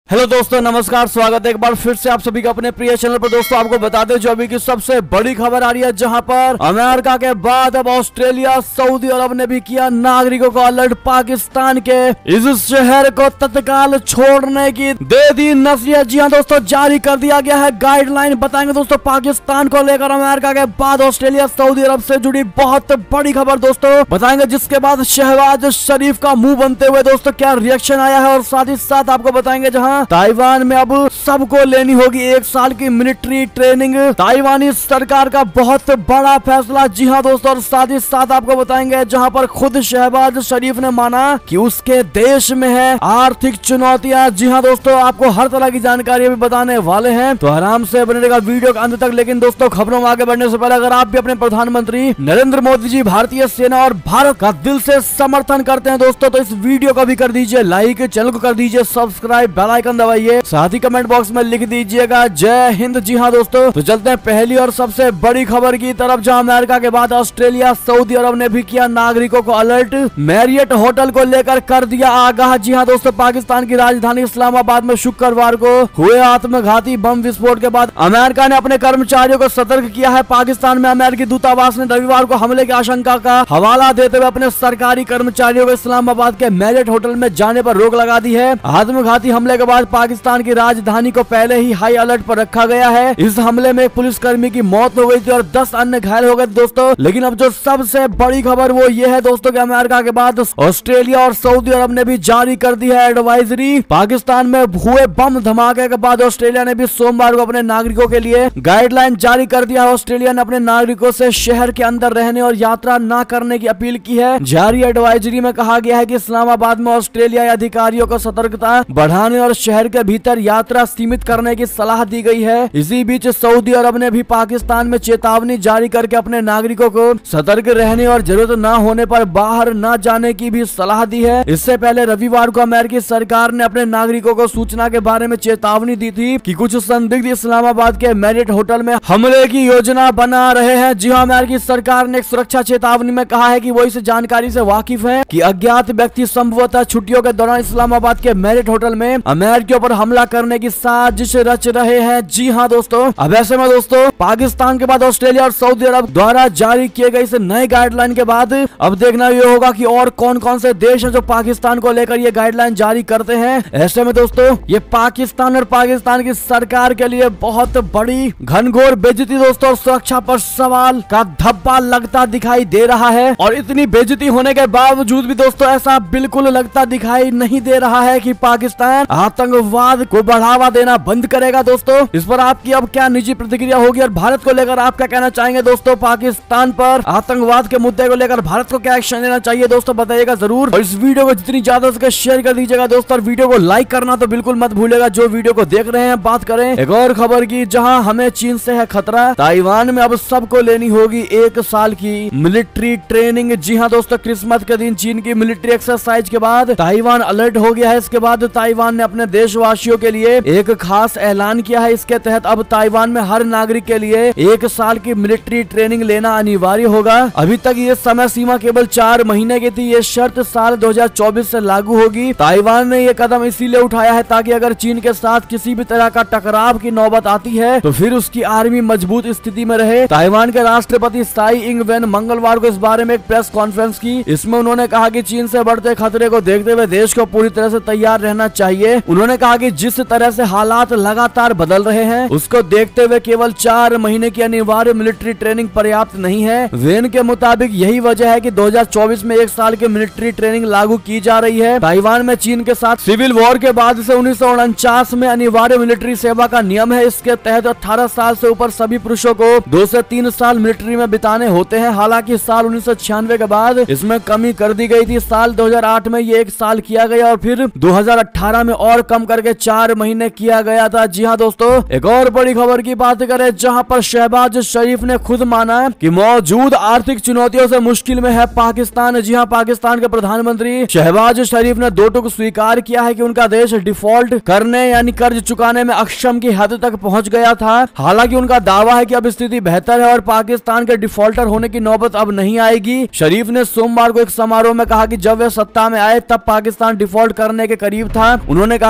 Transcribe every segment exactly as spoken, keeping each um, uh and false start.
Hello दोस्तों, नमस्कार। स्वागत है एक बार फिर से आप सभी का अपने प्रिय चैनल पर। दोस्तों आपको बता दें जो अभी की सबसे बड़ी खबर आ रही है, जहां पर अमेरिका के बाद अब ऑस्ट्रेलिया, सऊदी अरब ने भी किया नागरिकों को अलर्ट। पाकिस्तान के इस शहर को तत्काल छोड़ने की दे दी नसीहत। जी हाँ दोस्तों, जारी कर दिया गया है गाइडलाइन। बताएंगे दोस्तों पाकिस्तान को लेकर अमेरिका के बाद ऑस्ट्रेलिया, सऊदी अरब से जुड़ी बहुत बड़ी खबर दोस्तों बताएंगे, जिसके बाद शहबाज शरीफ का मुंह बनते हुए दोस्तों क्या रिएक्शन आया है, और साथ ही साथ आपको बताएंगे जहां ताइवान में अब सबको लेनी होगी एक साल की मिलिट्री ट्रेनिंग। ताइवानी सरकार का बहुत बड़ा फैसला। जी हाँ दोस्तों, और साथ ही साथ आपको बताएंगे जहां पर खुद शहबाज शरीफ ने माना कि उसके देश में है आर्थिक चुनौतियां। जी हाँ दोस्तों, आपको हर तरह की जानकारी भी बताने वाले हैं, तो आराम से बने रहेगा वीडियो के अंत तक। लेकिन दोस्तों खबरों में आगे बढ़ने से पहले अगर आप भी अपने प्रधानमंत्री नरेंद्र मोदी जी, भारतीय सेना और भारत का दिल से समर्थन करते हैं दोस्तों, तो इस वीडियो को भी कर दीजिए लाइक, चैनल को कर दीजिए सब्सक्राइब, बेल आइकन दबाइए, साथ ही कमेंट बॉक्स में लिख दीजिएगा जय हिंद। जी हाँ दोस्तों, तो चलते हैं पहली और सबसे बड़ी खबर की तरफ, जहां अमेरिका के बाद ऑस्ट्रेलिया, सऊदी अरब ने भी किया नागरिकों को अलर्ट। मैरियट होटल को लेकर कर दिया आगाह। जी हाँ दोस्तों, पाकिस्तान की राजधानी इस्लामाबाद में शुक्रवार को हुए आत्मघाती बम विस्फोट के बाद अमेरिका ने अपने कर्मचारियों को सतर्क किया है। पाकिस्तान में अमेरिकी दूतावास ने रविवार को हमले की आशंका का हवाला देते हुए अपने सरकारी कर्मचारियों को इस्लामाबाद के मैरियट होटल में जाने पर रोक लगा दी है। आत्मघाती हमले के बाद पाकिस्तान की राजधानी को पहले ही हाई अलर्ट पर रखा गया है। इस हमले में एक पुलिसकर्मी की मौत हो गई थी और दस अन्य घायल हो गए दोस्तों। लेकिन अब जो सबसे बड़ी खबर वो ये है दोस्तों कि अमेरिका के बाद ऑस्ट्रेलिया और सऊदी अरब ने भी जारी कर दी है एडवाइजरी। पाकिस्तान में हुए बम धमाके के बाद ऑस्ट्रेलिया ने भी सोमवार को अपने नागरिकों के लिए गाइडलाइन जारी कर दिया है। ऑस्ट्रेलिया ने अपने नागरिकों से शहर के अंदर रहने और यात्रा न करने की अपील की है। जारी एडवाइजरी में कहा गया है कि इस्लामाबाद में ऑस्ट्रेलियाई अधिकारियों को सतर्कता बढ़ाने और शहर के भीतर यात्रा सीमित करने की सलाह दी गई है। इसी बीच सऊदी अरब ने भी पाकिस्तान में चेतावनी जारी करके अपने नागरिकों को सतर्क रहने और जरूरत न होने पर बाहर न जाने की भी सलाह दी है। इससे पहले रविवार को अमेरिकी सरकार ने अपने नागरिकों को सूचना के बारे में चेतावनी दी थी कि कुछ संदिग्ध इस्लामाबाद के मैरियट होटल में हमले की योजना बना रहे हैं। जी हाँ, अमेरिकी सरकार ने एक सुरक्षा चेतावनी में कहा है कि वो इस जानकारी से वाकिफ है कि अज्ञात व्यक्ति संभवतः छुट्टियों के दौरान इस्लामाबाद के मैरियट होटल में अमेरिकियों पर हमला करने की साजिश रच रहे हैं। जी हाँ दोस्तों, अब ऐसे में दोस्तों पाकिस्तान के बाद ऑस्ट्रेलिया और सऊदी अरब द्वारा जारी किए गए इस नए गाइडलाइन के बाद अब देखना ये होगा कि और कौन कौन से देश हैं जो पाकिस्तान को लेकर ये गाइडलाइन जारी करते हैं। ऐसे में दोस्तों ये पाकिस्तान और पाकिस्तान की सरकार के लिए बहुत बड़ी घनघोर बेइज्जती दोस्तों, सुरक्षा पर सवाल का धब्बा लगता दिखाई दे रहा है। और इतनी बेइज्जती होने के बावजूद भी दोस्तों ऐसा बिल्कुल लगता दिखाई नहीं दे रहा है कि पाकिस्तान आतंकवाद को बढ़ावा देना बंद करेगा। दोस्तों इस पर आपकी अब क्या निजी प्रतिक्रिया होगी, और भारत को लेकर आप क्या कहना चाहेंगे दोस्तों? पाकिस्तान पर आतंकवाद के मुद्दे को लेकर भारत को क्या एक्शन लेना चाहिए दोस्तों, बताइएगा जरूर। और इस वीडियो को जितनी ज्यादा सके शेयर कर दीजिएगा दोस्तों, और वीडियो को लाइक करना तो बिल्कुल मत भूलेगा जो वीडियो को देख रहे हैं। बात करें एक और खबर की, जहां हमें चीन से है खतरा। ताइवान में अब सबको लेनी होगी एक साल की मिलिट्री ट्रेनिंग। जी हाँ दोस्तों, क्रिसमस के दिन चीन की मिलिट्री एक्सरसाइज के बाद ताइवान अलर्ट हो गया है। इसके बाद ताइवान ने अपने देशवासियों के लिए एक खास ऐलान किया है। इसके तहत अब ताइवान में हर नागरिक के लिए एक साल की मिलिट्री ट्रेनिंग लेना अनिवार्य होगा। अभी तक ये समय सीमा केवल चार महीने की थी। ये शर्त साल दो हजार चौबीस से लागू होगी। ताइवान ने ये कदम इसीलिए उठाया है ताकि अगर चीन के साथ किसी भी तरह का टकराव की नौबत आती है तो फिर उसकी आर्मी मजबूत स्थिति में रहे। ताइवान के राष्ट्रपति साई इंग वेन मंगलवार को इस बारे में एक प्रेस कॉन्फ्रेंस की। इसमें उन्होंने कहा कि चीन से बढ़ते खतरे को देखते हुए देश को पूरी तरह से तैयार रहना चाहिए। उन्होंने कहा कि जिस तरह से हालात लगातार बदल रहे हैं उसको देखते हुए केवल चार महीने की अनिवार्य मिलिट्री ट्रेनिंग पर्याप्त नहीं है। वेन के मुताबिक यही वजह है कि दो हजार चौबीस में एक साल की मिलिट्री ट्रेनिंग लागू की जा रही है। ताइवान में चीन के साथ सिविल वॉर के बाद से उन्नीस सौ उनचास में अनिवार्य मिलिट्री सेवा का नियम है। इसके तहत अठारह साल से ऊपर सभी पुरुषों को दो से तीन साल मिलिट्री में बिताने होते हैं। हालांकि साल उन्नीस सौ छियानवे के बाद इसमें कमी कर दी गई थी। साल दो हजार आठ में ये एक साल किया गया और फिर दो हजार अठारह में और कम करके चार महीने किया गया था। जी हाँ दोस्तों, एक और बड़ी खबर की बात करें, जहां पर शहबाज शरीफ ने खुद माना कि मौजूद आर्थिक चुनौतियों से मुश्किल में है पाकिस्तान। जी हाँ, पाकिस्तान के प्रधानमंत्री शहबाज शरीफ ने दो टुक स्वीकार किया है कि उनका देश डिफॉल्ट करने यानी कर्ज चुकाने में अक्षम की हद तक पहुंच गया था। हालांकि उनका दावा है कि अब स्थिति बेहतर है और पाकिस्तान के डिफॉल्टर होने की नौबत अब नहीं आएगी। शरीफ ने सोमवार को एक समारोह में कहा कि जब वे सत्ता में आए तब पाकिस्तान डिफॉल्ट करने के करीब था। उन्होंने कहा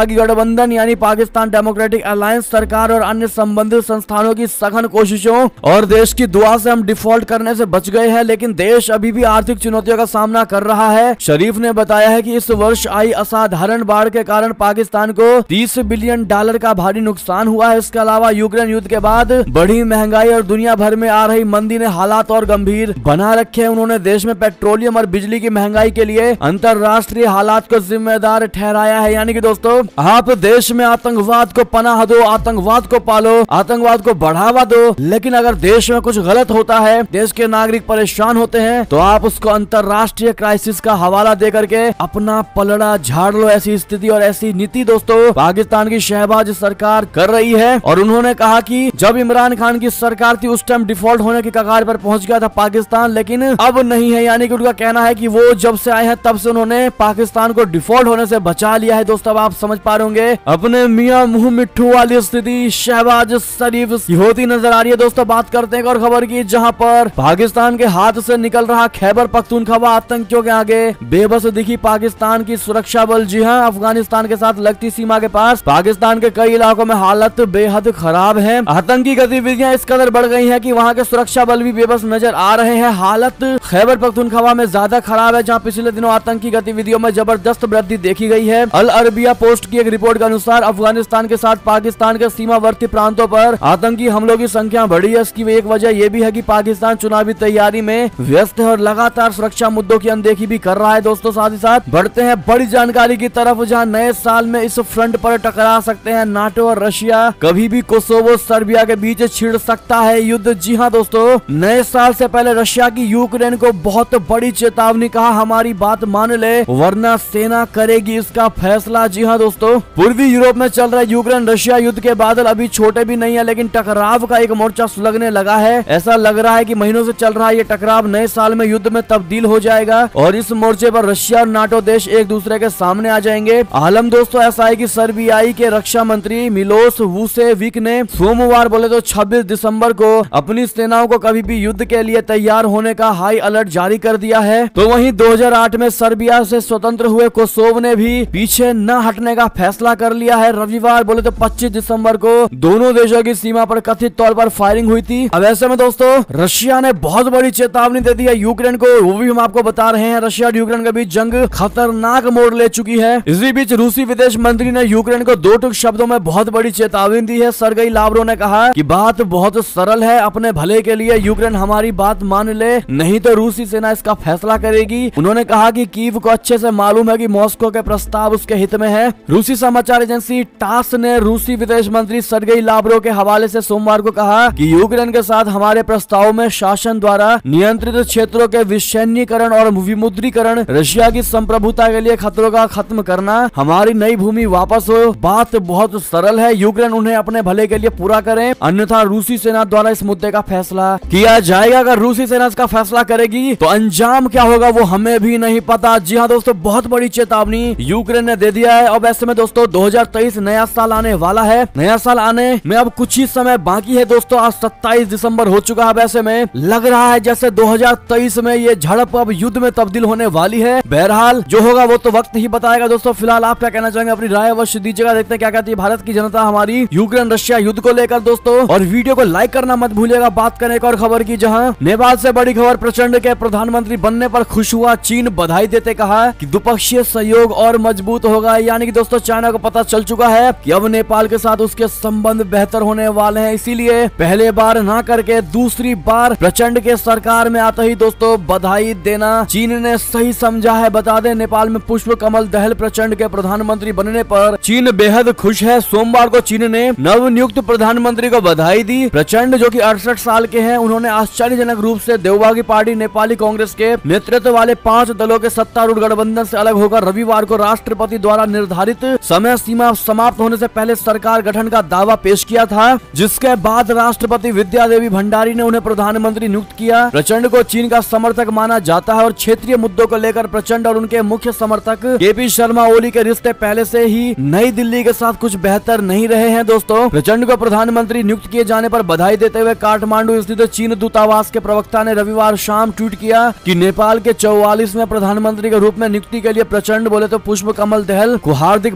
की गठबंधन यानी पाकिस्तान डेमोक्रेटिक अलायंस सरकार और अन्य संबंधित संस्थानों की सघन कोशिशों और देश की दुआ से हम डिफॉल्ट करने से बच गए हैं, लेकिन देश अभी भी आर्थिक चुनौतियों का सामना कर रहा है। शरीफ ने बताया है कि इस वर्ष आई असाधारण बाढ़ के कारण पाकिस्तान को तीस बिलियन डॉलर का भारी नुकसान हुआ है। इसके अलावा यूक्रेन युद्ध के बाद बढ़ी महंगाई और दुनिया भर में आ रही मंदी ने हालात और गंभीर बना रखे हैं। उन्होंने देश में पेट्रोलियम और बिजली की महंगाई के लिए अंतर्राष्ट्रीय हालात को जिम्मेदार ठहराया है। यानी कि दोस्तों, आप देश में आतंकवाद को पनाह दो, आतंकवाद को पालो, आतंकवाद को बढ़ावा दो, लेकिन अगर देश में कुछ गलत होता है, देश के नागरिक परेशान होते हैं, तो आप उसको अंतर्राष्ट्रीय क्राइसिस का हवाला दे करके अपना पलड़ा झाड़ लो। ऐसी स्थिति और ऐसी नीति दोस्तों पाकिस्तान की शहबाज सरकार कर रही है। और उन्होंने कहा कि जब इमरान खान की सरकार थी उस टाइम डिफॉल्ट होने की कगार पर पहुंच गया था पाकिस्तान, लेकिन अब नहीं है। यानी कि उनका कहना है कि वो जब से आए हैं तब से उन्होंने पाकिस्तान को डिफॉल्ट होने से बचा लिया है। दोस्तों, अब आप समझ पा रहे होंगे अपने मियां मुंह मिट्ठू वाली स्थिति शहबाज शरीफ होती नजर आ रही है। दोस्तों, बात करते हैं और खबर की, जहां पर पाकिस्तान के हाथ से निकल रहा खैबर पख्तूनख्वा आतंकियों के आगे बेबस दिखी पाकिस्तान की सुरक्षा बल। जी हां, अफगानिस्तान के साथ लगती सीमा के पास पाकिस्तान के कई इलाकों में हालत बेहद खराब है। आतंकी गतिविधियां इस कदर बढ़ गई हैं कि वहां के सुरक्षा बल भी बेबस नजर आ रहे हैं। हालत खैबर पख्तूनख्वा में ज्यादा खराब है, जहां पिछले दिनों आतंकी गतिविधियों में जबरदस्त वृद्धि देखी गई है। अल अरबिया पोस्ट की एक रिपोर्ट के अनुसार अफगानिस्तान के साथ पाकिस्तान के सीमावर्ती प्रांतों पर आतंकी हमलों की संख्या बढ़ी है। इसकी एक वजह यह भी है कि पाकिस्तान चुनावी तैयारी में व्यस्त है और लगातार सुरक्षा मुद्दों की अनदेखी भी कर रहा है। दोस्तों, साथ ही साथ बढ़ते हैं बड़ी जानकारी की तरफ, जहां नए साल में इस फ्रंट पर टकरा सकते हैं नाटो और रशिया। कभी भी कोसोवो सर्बिया के बीच छिड़ सकता है युद्ध। जी हां दोस्तों, नए साल से पहले रशिया की यूक्रेन को बहुत बड़ी चेतावनी, कहा हमारी बात मान ले वरना सेना करेगी इसका फैसला। जी हां दोस्तों, पूर्वी यूरोप में चल रहे यूक्रेन रशिया युद्ध के बादल अभी छोटे भी नहीं है, लेकिन टकराव का एक मोर्चा सुलगने लगा है। ऐसा लग रहा है कि महीनों से चल रहा है ये टकराव नए साल में युद्ध में तब्दील हो जाएगा और इस मोर्चे पर रशिया और नाटो देश एक दूसरे के सामने आ जाएंगे। आलम दोस्तों ऐसा है कि सर्बियाई के रक्षा मंत्री मिलोस वुसेविक ने सोमवार बोले तो छब्बीस दिसंबर को अपनी सेनाओं को कभी भी युद्ध के लिए तैयार होने का हाई अलर्ट जारी कर दिया है। तो वहीं दो हज़ार आठ में सर्बिया से स्वतंत्र हुए कोसोवो ने भी पीछे न हटने का फैसला कर लिया है। रविवार बोले तो पच्चीस दिसंबर को दोनों देशों की सीमा पर कथित तौर पर फायरिंग हुई थी। अब ऐसे में दोस्तों रशिया ने बहुत बड़ी चेतावनी दे दी है यूक्रेन को, वो भी हम आपको बता रहे हैं। रशिया और यूक्रेन के बीच जंग खतरनाक मोड़ ले चुकी है। इसी बीच रूसी विदेश मंत्री ने यूक्रेन को दो टूक शब्दों में बहुत बड़ी चेतावनी दी है। सरगई लावरोव ने कहा कि बात बहुत सरल है, अपने भले के लिए यूक्रेन हमारी बात मान ले, नहीं तो रूसी सेना इसका फैसला करेगी। उन्होंने कहा कि कीव को अच्छे से मालूम है कि मॉस्को के प्रस्ताव उसके हित में है। रूसी समाचार एजेंसी टास ने रूसी विदेश मंत्री सरगई लावरोव के हवाले से सोमवार को कहा कि यूक्रेन के साथ हमारे प्रस्ताव में शासन द्वारा नियंत्रित क्षेत्रों के विसैन्यीकरण और विमुद्रीकरण, रशिया की संप्रभुता के लिए खतरों का खत्म करना, हमारी नई भूमि वापस हो। बात बहुत सरल है, यूक्रेन उन्हें अपने भले के लिए पूरा करें, अन्यथा रूसी सेना द्वारा इस मुद्दे का फैसला किया जाएगा। अगर रूसी सेना इसका फैसला करेगी तो अंजाम क्या होगा वो हमें भी नहीं पता। जी हाँ दोस्तों, बहुत बड़ी चेतावनी यूक्रेन ने दे दिया है। अब ऐसे में दोस्तों दो हज़ार तेईस नया साल आने वाला है। नया साल आने में अब कुछ ही समय बाकी है दोस्तों। आज सत्ताईस दिसंबर हो चुका है। अब ऐसे में लग रहा है जैसे दो हज़ार तेईस में ये झड़प अब युद्ध में तब्दील होने वाली है। बहरहाल जो होगा वो तो वक्त ही बताएगा। दोस्तों फिलहाल आप क्या कहना चाहेंगे, अपनी राय अवश्य दीजिएगा। देखते हैं क्या कहती है भारत की जनता हमारी यूक्रेन रशिया युद्ध को लेकर दोस्तों। और वीडियो को लाइक करना मत भूलिएगा। बात करने एक और खबर की, जहां नेपाल से बड़ी खबर, प्रचंड के प्रधानमंत्री बनने पर खुश हुआ चीन, बधाई देते कहा कि द्विपक्षीय सहयोग और मजबूत होगा। यानी कि दोस्तों चाइना को पता चल चुका है कि अब नेपाल के साथ उसके संबंध बेहतर होने वाले हैं, इसीलिए पहले बार ना करके दूसरी बार प्रचंड के सरकार में आते ही दोस्तों बधाई देना चीन ने सही समझा है। बता दें नेपाल में पुष्प कमल दहल प्रचंड के प्रधानमंत्री बनने पर चीन बेहद खुश है। सोमवार को चीन ने नव नियुक्त प्रधानमंत्री को बधाई दी। प्रचंड जो कि अड़सठ साल के हैं, उन्होंने आश्चर्यजनक रूप से देवबागी पार्टी नेपाली कांग्रेस के नेतृत्व वाले पांच दलों के सत्तारूढ़ गठबंधन से अलग होकर रविवार को राष्ट्रपति द्वारा निर्धारित समय सीमा समाप्त होने से पहले सरकार गठन का दावा पेश किया था, जिसके बाद राष्ट्रपति विद्या देवी भंडारी ने उन्हें प्रधानमंत्री नियुक्त किया। प्रचंड को चीन का समर्थक माना जाता है और क्षेत्रीय मुद्दों को लेकर प्रचंड और उनके मुख्य समर्थक के पी शर्मा ओली के रिश्ते पहले से ही नई दिल्ली के साथ कुछ बेहतर नहीं रहे हैं। दोस्तों प्रचंड को प्रधानमंत्री नियुक्त किए जाने पर बधाई देते हुए काठमांडू स्थित चीन दूतावास के प्रवक्ता ने रविवार शाम ट्वीट किया कि नेपाल के चौवालीसवें प्रधानमंत्री के रूप में नियुक्ति के लिए प्रचंड बोले तो पुष्प कमल दहल को हार्दिक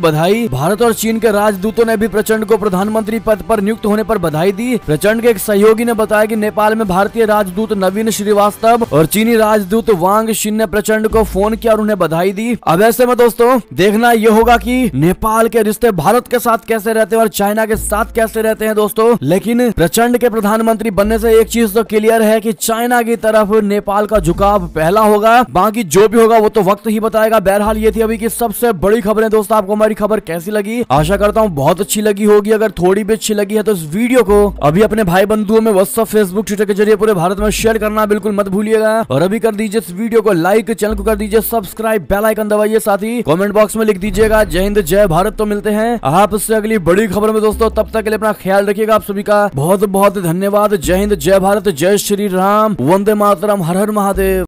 बधाई। भारत और चीन के राजदूतों ने भी प्रचंड को प्रधानमंत्री पद पर नियुक्त होने पर बधाई दी। प्रचंड के एक सहयोगी ने बताया कि नेपाल में भारतीय राजदूत नवीन श्रीवास्तव और चीनी राजदूत वांग शिन ने प्रचंड को फोन किया और उन्हें बधाई दी। अब ऐसे में दोस्तों देखना यह होगा कि नेपाल के रिश्ते भारत के साथ कैसे रहते हैं और चाइना के साथ कैसे रहते हैं दोस्तों। लेकिन प्रचंड के प्रधानमंत्री बनने से एक चीज तो क्लियर है कि चाइना की तरफ नेपाल का झुकाव पहला होगा, बाकी जो भी होगा वो तो वक्त ही बताएगा। बहरहाल ये थी अभी की सबसे बड़ी खबरें दोस्तों। आपको हमारी खबर कैसी लगी? आशा करता हूँ बहुत अच्छी लगी होगी। अगर थोड़ी भी अच्छी लगी है तो इस वीडियो को अभी अपने भाई बंधुओं में व्हाट्सएप, फेसबुक, ट्विटर के जरिए पूरे भारत में शेयर करना बिल्कुल मत भूलिएगा। और अभी कर दीजिए इस वीडियो को लाइक, चैनल को कर दीजिए सब्सक्राइब, बेल आइकन दबाइए, साथ ही कमेंट बॉक्स में लिख दीजिएगा जय हिंद जय भारत। तो मिलते हैं आपसे अगली बड़ी खबर में दोस्तों, तब तक के लिए अपना ख्याल रखिएगा। आप सभी का बहुत बहुत धन्यवाद। जय हिंद जय भारत, जय श्री राम, वंदे मातरम, हर हर महादेव।